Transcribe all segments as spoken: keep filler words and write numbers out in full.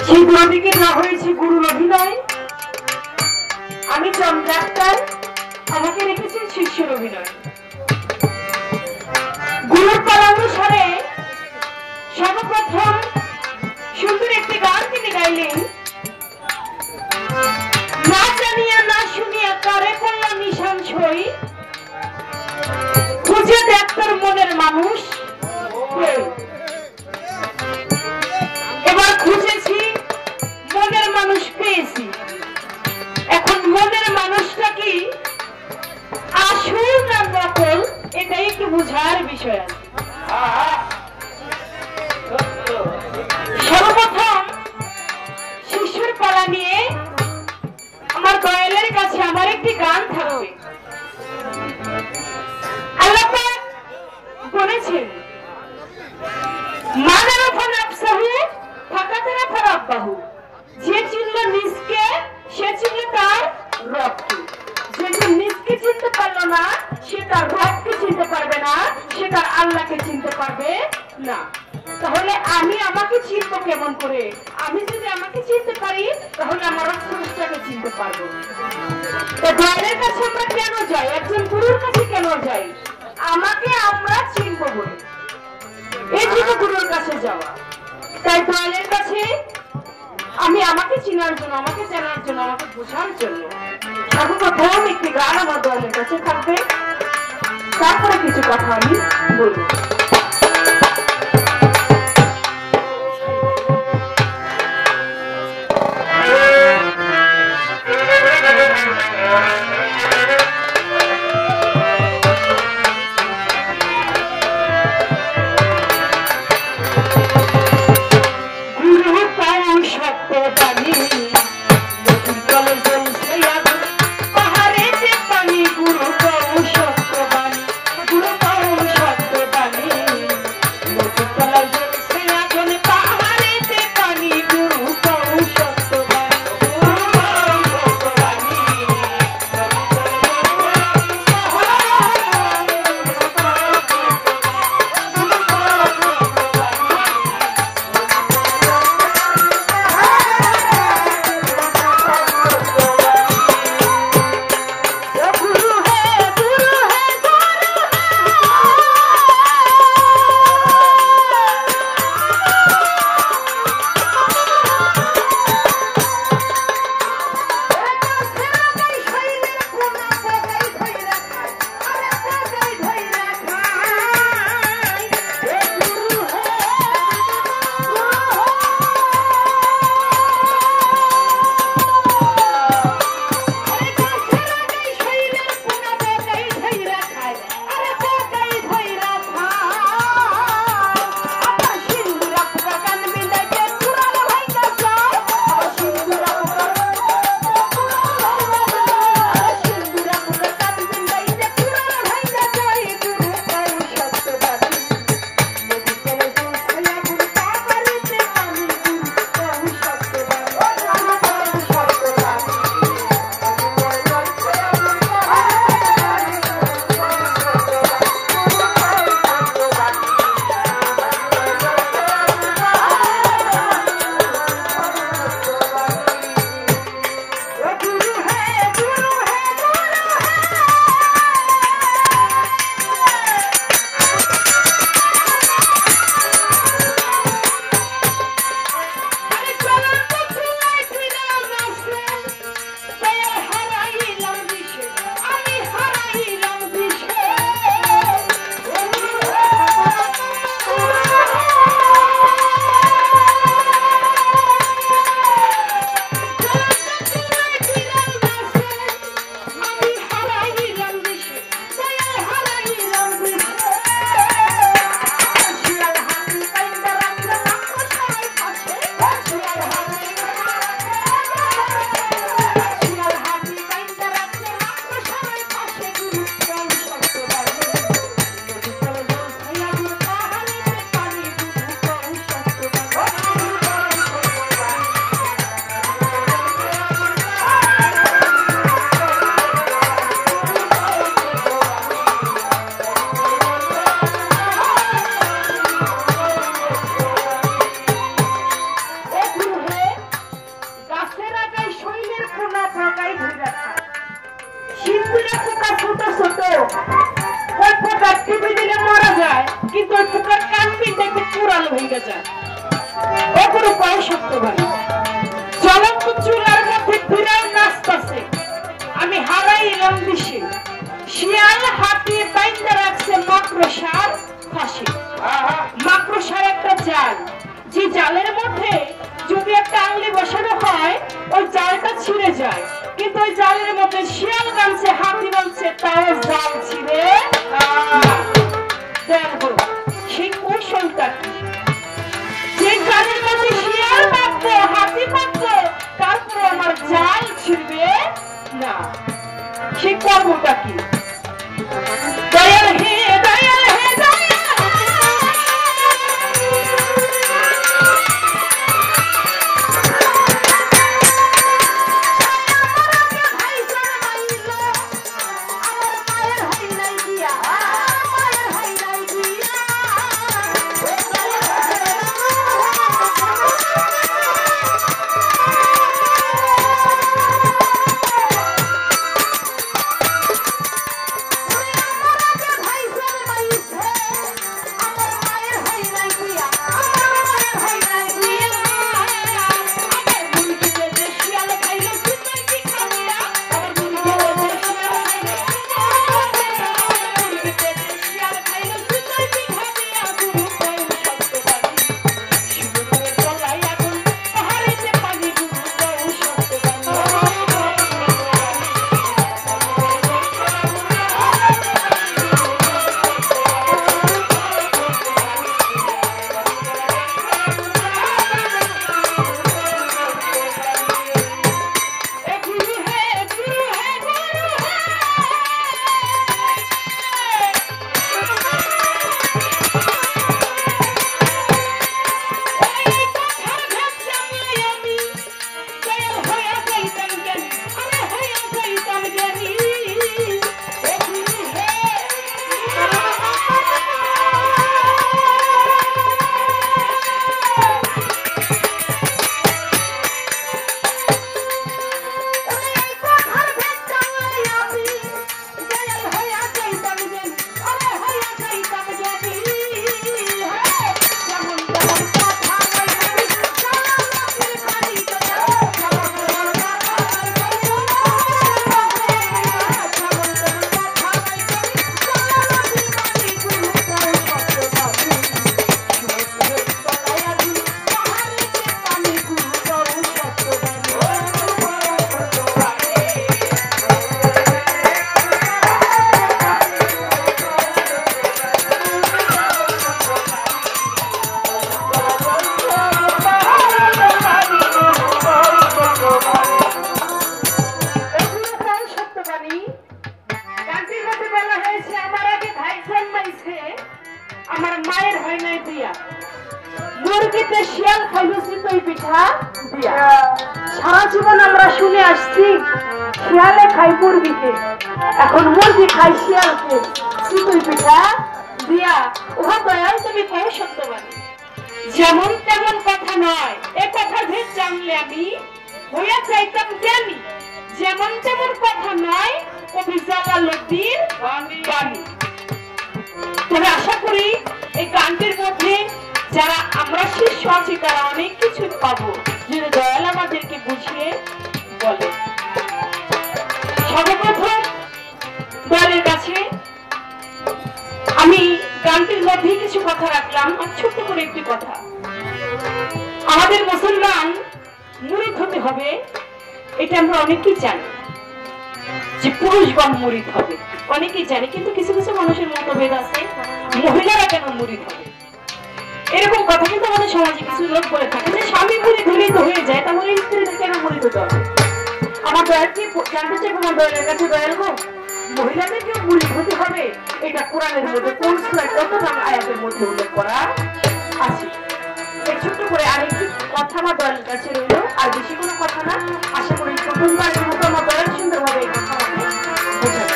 সেই গুরুদিকে না হয়েছে গুরুর অভিনয়। আমি চন্দ্রাক্তার, আমাকে রেখেছেন শিষ্যের অভিনয়। গুরুর পরামর্শে সর্বপ্রথম সুন্দর একটি গান তিনি গাইলেন। না জানিয়া না শুনিয়া কারে করলাম নিশান ছই, খুঁজে দেখ তোর মনের মানুষ। এবার খুঁজেছি, মনের মানুষ পেয়েছি। এখন মনের মানুষটা কি আসল না নকল, এটাই একটু বোঝার বিষয় আছে। সর্বপ্রথম শিশুর পালা নিয়ে আমার দয়ালের কাছে আমার একটি গান থাকবে। আল্লাহ পাক বলেছেন, যে চিনল নিজকে সে চিনল তার রবকে। যে নিজকে চিনতে পারলো না সে তার রবকে চিনতে পারবে না, সে তার আল্লাহকে চিনতে পারবে না। তাহলে আমি আমাকে চিনবো কেমন করে? আমি যদি আমাকে চিনতে পারি তাহলে আমার স্রষ্টাকে চিনতে পারবো। তো দয়ালের কাছে আমরা কেন যাই? একজন গুরুর কাছে কেন যাই? আমাকে আমরা চিনবো বলে, এই জন্য গুরুর কাছে যাওয়া। তাই দয়ালের কাছে আমি আমাকে চিনার জন্য, আমাকে জানার জন্য, আমাকে বোঝার জন্য সর্বপ্রথম একটি গান আমার দয়ালের কাছে থাকবে, তারপরে কিছু কথা আমি বলবো। পানি ওগুলো কয় সত্যবাদী জ্বলন্ত চুলার মধ্যে বিড়াল নাচতেছে আমি হারাইলাম দিশে শিয়াল হাতে বাইন্দা রাখছে মাকড়সার ফাঁসি মাকড়সার একটা জাল যে জালের মধ্যে যদি একটা আংলি বসানো হয় ওই জালটা ছিঁড়ে যায় কিন্তু ওই জালের মধ্যে শিয়াল বানছে হাতি বানছে তাও জাল ছিঁড়ে দেখো সেই কৌশলটা কি যে জালের মধ্যে শিয়াল বাঁধবে হাতি বাঁধবে তারপরে আমার জাল ছিঁড়বে না সেই কর্মটা কি দয়াল হে দয়াল হে সারা জীবন আমরা শুনে আসছি শিয়ালে খাই মুরগিকে এখন মুরগি খাই শিয়ালকে চিতই পিঠা দিয়া ওহা দয়াল তুমি কও সত্যবাদী যেমন তেমন কথা নয় এ কথা ভেদ জানলে আমি হইয়া চাইতাম জ্ঞানী যেমন তেমন কথা নয় কবি জালালউদ্দিন বাণী তবে আশা করি এই গানটির মধ্যে যারা আমরা শিষ্য আছি তারা অনেক কিছু পাবো যদি দয়াল আমাদেরকে বুঝিয়ে বলে সর্বপ্রথম দয়ালের কাছে আমি গানটির মধ্যে কিছু কথা রাখলাম আর ছোট্ট করে একটি কথা আমাদের মুসলমান মুরিদ হতে হবে এটা আমরা অনেকেই জানি যে পুরুষগণ মুরিদ হবে অনেকেই জানি কিন্তু কিছু কিছু মানুষের মতভেদ আছে মহিলারা কেন মুরিদ হবে এরকম কথা কিন্তু আমাদের সমাজে কিছু লোক বলে থাকে যে স্বামী মুরিদ হলেই তো হয়ে যায় তাহলে স্ত্রীদের কেন মুরিদ হতে হবে আমার দয়াল কি জানতে চাই আমার দয়ালের কাছে দয়াল গো মহিলাদেরকে মুরিদ হতে হবে এটা কোরআনের মধ্যে কোন সূরায় কত নাম আয়াতের মধ্যে উল্লেখ করা আছে এই ছোট্ট করে আরেকটি কথা আমার দয়ালের কাছে রইল আর বেশি কোনো কথা না আশা করি প্রথমবারের মতো আমার দয়াল সুন্দরভাবে এই কথা আমাকে বোঝাবে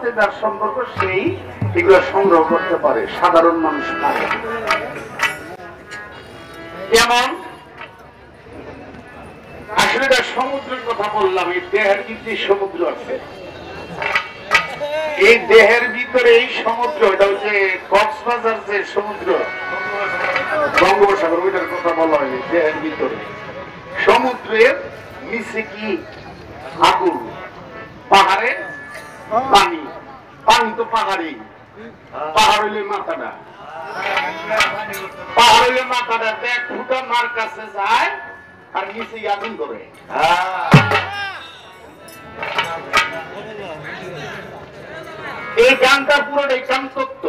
সাথে যার সম্পর্ক সেই এগুলো সংগ্রহ করতে পারে, সাধারণ মানুষ পারে। যেমন আসলে এটা সমুদ্রের কথা বললাম, এই দেহের ভিতরে সমুদ্র আছে, এই দেহের ভিতরে এই সমুদ্র, এটা হচ্ছে কক্সবাজার যে সমুদ্র বঙ্গোপসাগর, ওইটার কথা বলা হয়নি। দেহের ভিতরে সমুদ্রের নিচে কি আগুন, পাহাড়ে পানি, পানি তো পাহাড়েই, পাহাড় হইলে মাথাটা, পাহাড় হইলে মাথাটা এক ফুটা মার কাছে যায় আর নিচে আগুন করে। এই গানটা পুরোটাই কামতত্ত্ব,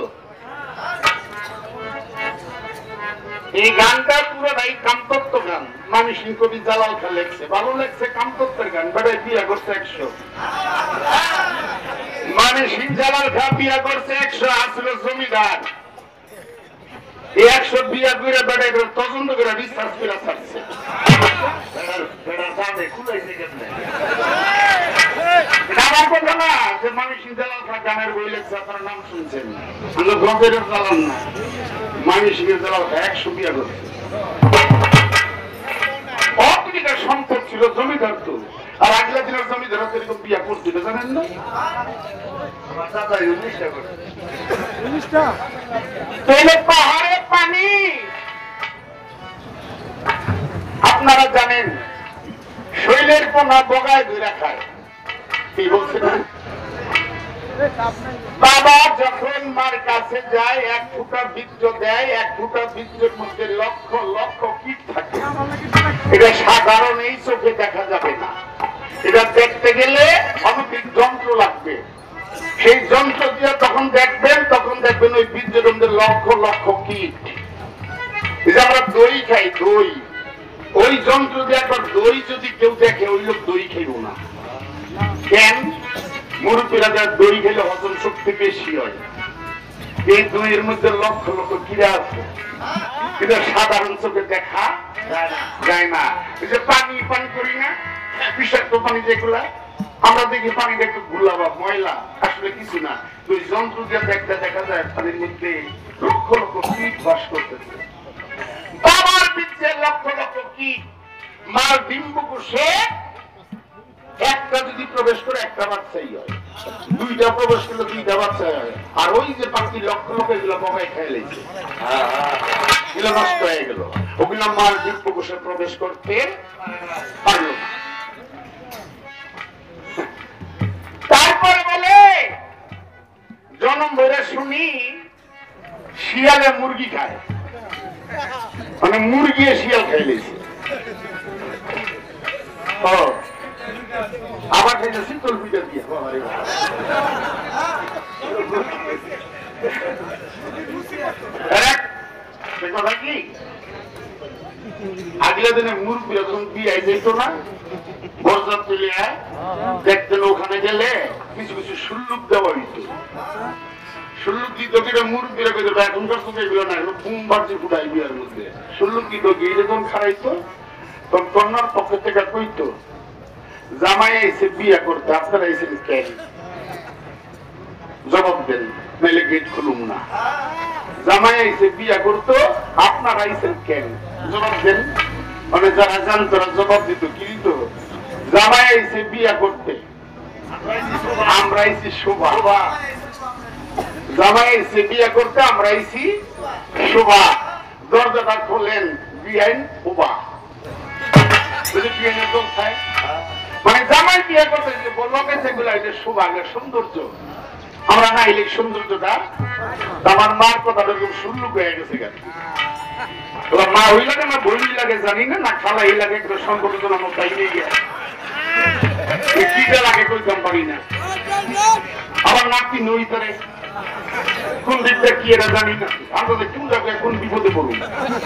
এই গানটা পুরোটাই কামতত্ত্ব গান। মানসিং কবি জালাল খান লেখছে, ভালো লেখছে কামতত্ত্বের গান। বেড়ায় বিয়া করছে একশো, মানসিং জালাল খান বিয়া করছে একশো, আসলে জমিদার। এই একশো বিয়া করে বেড়ায় তদন্ত করে রিসার্চ করে ছাড়ছে। আমার কথা না যে মানসিং জালাল খান গানের বই লেখছে, আপনার নাম শুনছেন, আমরা গবের জালাল না, মানসিং জালাল খান একশো বিয়া করছে। অপরিকার সম্পদ ছিল, জমিদার তো। আর আগলা দিনের জমিদার এরকম বিয়া করছিল জানেন না? পাহাড়ে পানি, আপনারা জানেন শৈলের পোনা বগায় ধরে খায়, কি বলছে না? বাবা যখন মার কাছে যায় এক ফুটা বীর্য দেয়, এক ফুটা বীর্যের মধ্যে লক্ষ লক্ষ কীট থাকে। এটা সাধারণ এই চোখে দেখা যাবে না, এটা দেখতে গেলে অলৌকিক যন্ত্র লাগবে। সেই যন্ত্র দিয়ে তখন দেখবেন, তখন দেখবেন ওই বীর্যের মধ্যে লক্ষ লক্ষ কীট। এই যে আমরা দই খাই, দই, ওই যন্ত্র দিয়ে একবার দই যদি কেউ দেখে ওই লোক দই খাইব না। কেন? মুরব্বীরা যার দই খেলে হজম শক্তি বেশি হয়। এই দইয়ের মধ্যে লক্ষ লক্ষ কিরা আছে, এটা সাধারণ চোখে দেখা যায় না। এই যে পানি পান করি না, বিষাক্ত পানি যেগুলা, আমরা দেখি পানিটা একটু গুলা বা ময়লা, আসলে কিছু না। ওই যন্ত্র দিয়ে দেখতে দেখা যায় পানির মধ্যে লক্ষ লক্ষ কীট বাস করতেছে। বাবার বীর্যে লক্ষ লক্ষ কীট, মার ডিম্বকোষে একটা যদি প্রবেশ করে একটা বাচ্চাই হয়, দুইটা প্রবেশ করলে দুইটা বাচ্চা হয়। আর ওই যে পাখি লক্ষ লক্ষ এগুলো বগায় খেয়ে লেগেছে, এগুলো নষ্ট হয়ে গেল, ওগুলো মার ডিম্বকোষে প্রবেশ করতে পারল না। তারপরে বলে জন্ম ধরে শুনি শিয়ালে মুরগি খায়, মানে মুরগি শিয়াল খেয়ে লেগেছে। আবার খাইছে শীতল পিঠা দিয়ে। কথা কি আগলা দিনে মুরগি যখন বিয়ে যেত না, বরজাত তুলে দেখতেন, ওখানে গেলে কিছু কিছু সুল্লুক দেওয়া হইত। সুল্লুক দিত কিনা মুরগিরা কইতো, এখনকার তো এগুলো না, এগুলো বুম বাড়ছে ফুটাই বিয়ার মধ্যে। সুল্লুক দিত গিয়ে যখন খারাইতো, তখন কন্যার পক্ষ থেকে কইতো, জামাই আইসে বিয়া করতে, আপনারা আইসেন কেন? জবাব দেন, নাইলে গেট খুলুম না। জামাই আইসে বিয়া করতো, আপনারা আইসেন কেন? জবাব দেন। মানে যারা জানতো জবাব দিত, কি দিত? জামাই আইসে বিয়া করতে, আমরা আইসি শোভা। জামাই আইসে বিয়া করতে, আমরা আইসি শোভা। দরজাটা খোলেন, বিআইন শোভা। বিআইনের দল খায়, মানে জামাই বিয়ে করতে লোকে সেগুলো শোভা, সৌন্দর্য। আমরা না এলে সৌন্দর্যটা, আমার মার কথাটা খুব সুন্দর হয়ে গেছে। ওরা মা হই লাগে না বই লাগে জানি না, না খালাই লাগে, সম্পর্ক আমার পাইলে গিয়ে কিটা লাগে কইতাম পারি না। আবার নাকি নই করে কোন দিকটা কি এটা জানি না, আমরা কোন জায়গায় কোন বিপদে পড়ুন।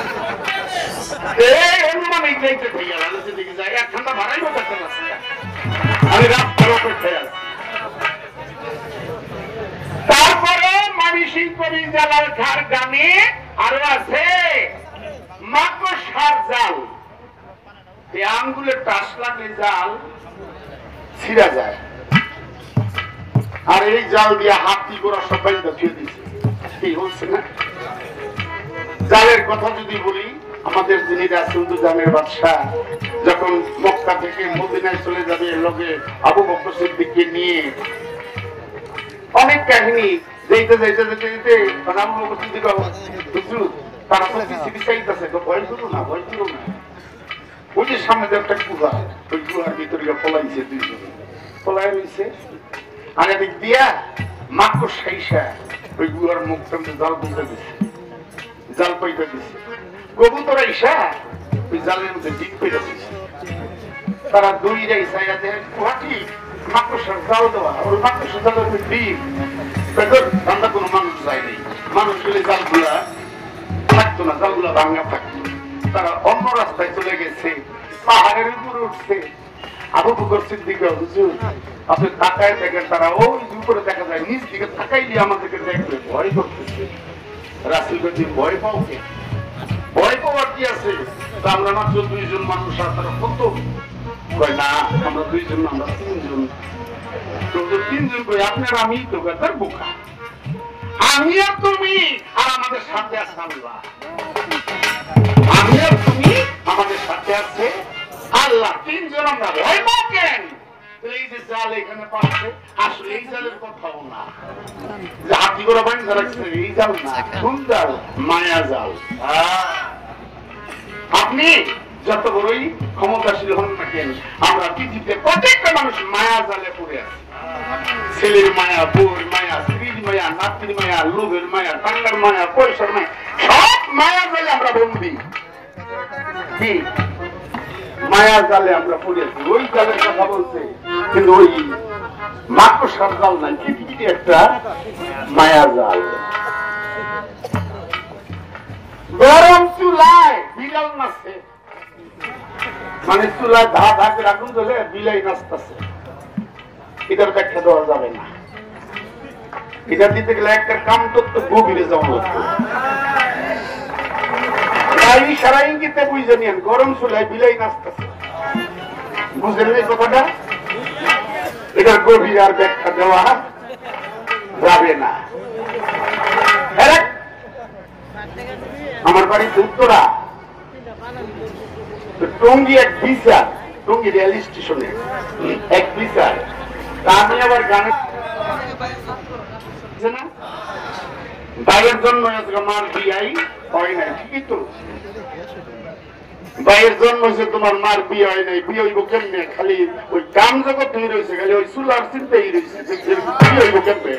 অনুমানে দেখে যায় এক ঠান্ডা ভাড়াই করতে পারছি, আমি রাস্তার অপেক্ষায় আছি। তারপরে মানসিং কবি জালাল খার গানে আরো আছে মাকড়সার জাল। এই আঙ্গুলের টাস লাগলে জাল ছিঁড়া যায়, আর এই জাল দিয়ে হাতি গোড়া সব বাইন্দা ছুঁয়ে দিচ্ছে কি হচ্ছে না জালের কথা যদি বলি আমাদের যিনি রাসূল জানের বাদশাহ যখন মক্কা থেকে মদিনায় চলে যাবে লোকে আবু বকর সিদ্দিককে নিয়ে অনেক কাহিনী যেতে যেতে যেতে যেতে আবু বকর সিদ্দিক হুজুর তারা তো কিছু চাইতেছে তো ভয় করো না ভয় করো না ওই যে সামনে একটা গুহা ওই গুহার ভিতরে পলাইছে দুইজন পলায় রয়েছে আর এদিক দিয়া মাকড় সাইসা ওই গুহার মুখটা জাল বলতে দিচ্ছে জাল পাইতে দিচ্ছে কবুতর আইসা ওই জালের মধ্যে ডিম পেয়ে দিচ্ছে তারা দুই যাই চাইয়া দেয় গুহাটি মাকড়সার জাল দেওয়া ওই মাকড়সার জালের মধ্যে ডিম ঠান্ডা কোনো মানুষ যায়নি মানুষ গেলে জালগুলা থাকতো না জালগুলা ভাঙা থাকতো তারা অন্য রাস্তায় চলে গেছে পাহাড়ের উপরে উঠছে আবু বকর সিদ্দিক হুজুর আপনি তাকায় দেখেন তারা ওই উপরে দেখা যায় নিচ দিকে তাকাইলে আমাদেরকে দেখবে ভয় করতেছে রাসূল যদি ভয় পাও ভয় পাওয়ার কি আছে আমরা মাত্র দুইজন মানুষ আর তারা কত কয় না আমরা দুইজন আমরা তিনজন তিনজন কই আপনার আমি তো তার বোকা আমি আর তুমি আর আমাদের সাথে আছে আল্লাহ আমি আর তুমি আমাদের সাথে আছে আল্লাহ তিনজন আমরা ভয় পাও কেন এই যে জাল এখানে পাচ্ছে আসলে এই জালের কথাও না হাতি করে বান্ধা রাখছে এই জাল না কোন জাল মায়া জাল আপনি যত বড়ই ক্ষমতাশীল হন না কেন আমরা পৃথিবীতে প্রত্যেকটা মানুষ মায়া জালে পড়ে আছে ছেলের মায়া বউর মায়া স্ত্রীর মায়া নাতির মায়া লোভের মায়া টাঙ্গার মায়া পয়সার মায়া সব মায়া জালে আমরা বন্দী কি মায়া জালে আমরা পড়েছি ওই জালের কথা বলছে কিন্তু ওই মাকড়সার জাল নাই পৃথিবীতে একটা মায়া জাল গরম চুলায় বিড়াল নাচে মানে চুলায় ধা ধা করে আগুন জ্বলে বিলাই নাচতেছে এটার ব্যাখ্যা দেওয়া যাবে না এটা দিতে গেলে একটা কাম তত্ত্ব গভীরে যাওয়া লাগবে সারা ইঙ্গিতে বুঝে নিন গরম চুলায় বিলাই নাচতেছে বুঝলেন এই কথাটা এটার গভীর আর ব্যাখ্যা দেওয়া যাবে না আমার বাড়িতে উত্তরা টঙ্গী এক বিচার টঙ্গী রেল স্টেশনে এক বিচার তা আমি আবার গানে ভাইয়ের জন্ম মার বিয়াই হয় নাই ঠিকই তো ভাইয়ের জন্ম হয়েছে তোমার মার বিয়ে হয় নাই বিয়ে হইব কেমনে খালি ওই কাম জগৎ হয়ে রয়েছে খালি ওই চুলার চিন্তাই রয়েছে বিয়ে হইব কেমনে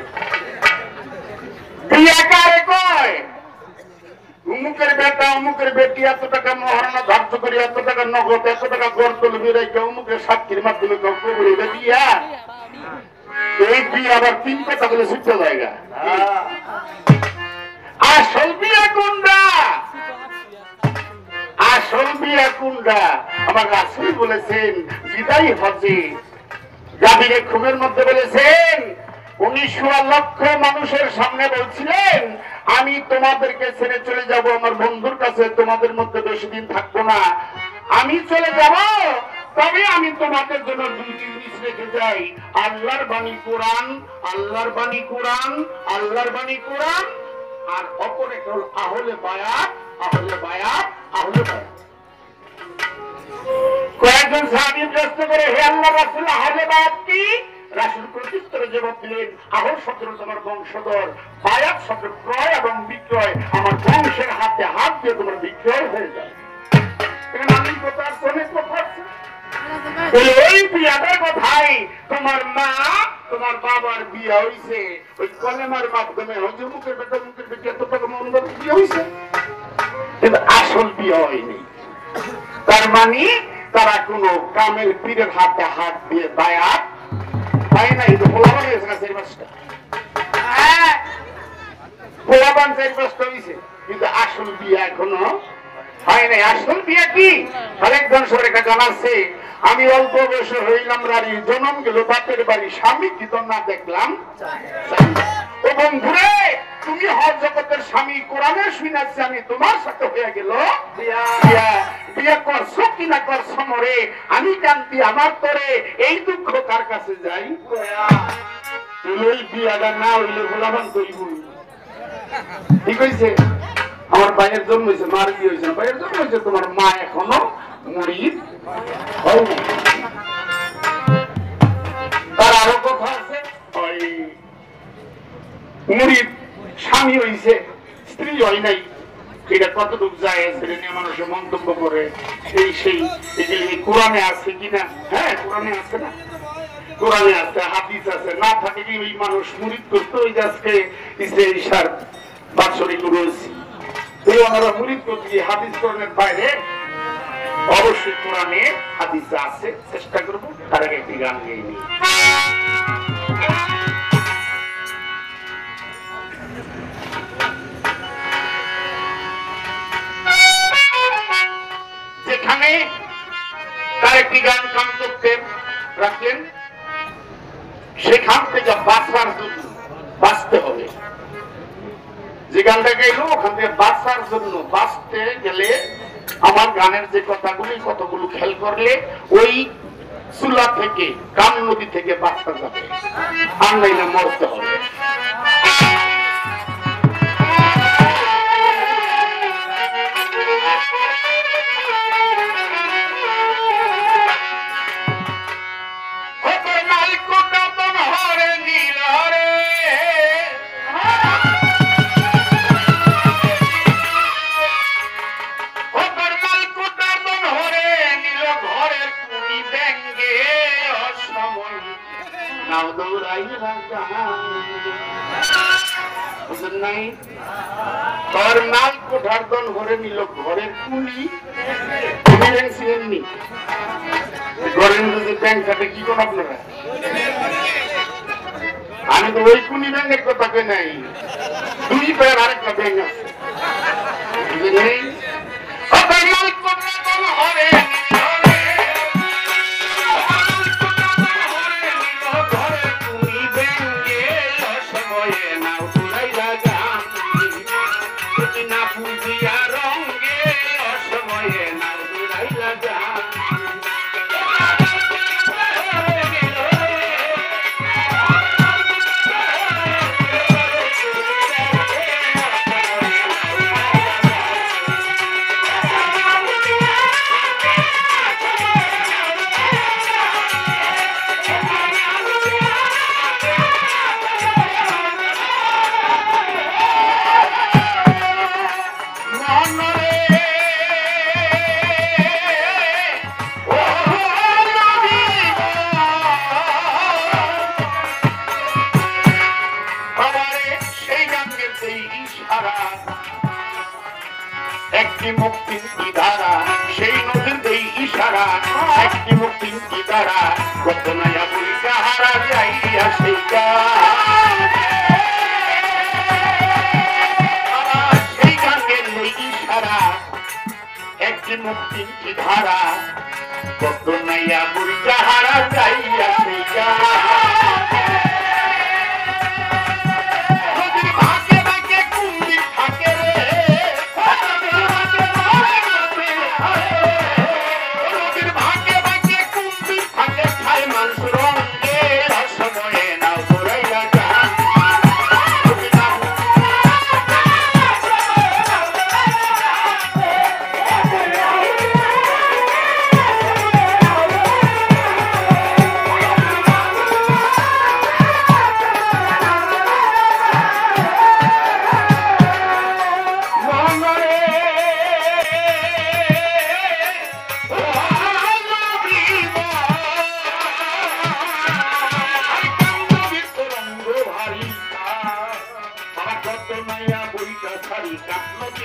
বিয়ে কারে কয় উমুকের বেটা উমুকের বেটি এত টাকা মহারণা ধার্য করে এত টাকা নগদ এত টাকা গড় তুলে বেড়াই উমুকের সাক্ষীর মাধ্যমে বিয়া এই বিয়ে আবার তিন কথা বলে ছুটতে জায়গা আসল বিয়া কোনটা আসল বিয়া কোনটা আমার রাসূল বলেছেন বিদায় হজে জাবিরে খুমের মধ্যে বলেছেন উনিশশো লক্ষ মানুষের সামনে বলছিলেন আমি তোমাদেরকে ছেড়ে চলে যাব আমার বন্ধুর কাছে তোমাদের মধ্যে বেশি দিন থাকবো না আমি চলে যাব তবে আমি তোমাদের জন্য দুইটি জিনিস রেখে যাই আল্লাহর বাণী কোরআন আল্লাহর বাণী কোরআন আল্লাহর বাণী কোরআন আর অপর একটা হল আহলে বায়াত আহলে বায়াত আহলে বায়াত কয়েকজন সাহাবী প্রশ্ন করে হে আল্লাহর রাসূল আহলে বায়াত কি রাসূল প্রত্যুত্তরে জবাব দিলেন আহল শব্দ তোমার বংশধর বায়াত শব্দ ক্রয় এবং বিক্রয় আমার বংশের হাতে হাত দিয়ে তোমার বিক্রয় হয়ে যায় এখানে আমি কোথার কোনে কোথার ওই বিয়াদের কথাই তোমার মা তোমার বাবার বিয়ে হয়েছে ওই কলেমার মাধ্যমে হজুর মুখের বেটা মুখের বেটি এত টাকা মন্দির বিয়ে হয়েছে কিন্তু আসল বিয়ে হয়নি তার মানে তারা কোন কামেল পীরের হাতে হাত দিয়ে বায়াত হয় নাই তো পোলাবান হয়েছে না সেই মাসটা পোলাবান সেই মাসটা হয়েছে কিন্তু আসল বিয়ে এখনো হয় নাই আসল বিয়ে কি আরেকজন সরকার জানাচ্ছে আমি অল্প বয়সে হইলাম রানী জন্ম গেল বাপের বাড়ি স্বামী কি তো না দেখলাম ও বন্ধুরে তুমি হজ জগতের স্বামী কোরআনে শুনাচ্ছি আমি তোমার সাথে হয়ে গেল বিয়ে করছো কিনা করছো মরে আমি কান্তি আমার তরে এই দুঃখ কার কাছে যাই ওই বিয়াটা না হইলে গোলাপান করিব ঠিক হয়েছে আমার ভাইয়ের জন্ম হয়েছে মার বিয়ে হয়েছে ভাইয়ের জন্ম হয়েছে তোমার মা এখনো মুরিদ হয়নি তার আরো কথা আছে ওই মুরিদ স্বামী হয়েছে স্ত্রী হয় নাই এটা কতটুকু যায় সেটা নিয়ে মানুষের মন্তব্য করে সেই সেই এগুলি কোরআনে আছে কিনা হ্যাঁ কোরআনে আছে না কোরআনে আছে হাদিস আছে না থাকে কি ওই মানুষ মুরিদ করতে ওই আজকে ইসরায়েল বাৎসরিক রয়েছে এই ওনারা মুরিদ করতে গিয়ে হাদিস কোরআনের বাইরে অবশ্যই কোরআনে হাদিস আছে চেষ্টা করবো তার আগে একটি গান গেয়ে নিই যেখানে তার একটি গান কাম করতেন রাখলেন সেখান থেকে বাঁচার জন্য বাঁচতে হবে যে গানটা গাইলো ওখান থেকে বাঁচার জন্য বাঁচতে গেলে আমার গানের যে কথাগুলি কতগুলো খেয়াল করলে ওই চুলা থেকে কাম নদী থেকে বাঁচতে যাবে আর নাইলে মরতে হবে ঘরের কুলি ঘরের মধ্যে ব্যাংক কাটে কি কোন আপনারা আমি তো ওই কুনি ব্যাংকের কথা কে নাই দুই পেয়ার আরেকটা ব্যাংক আছে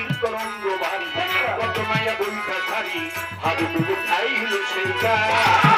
How do you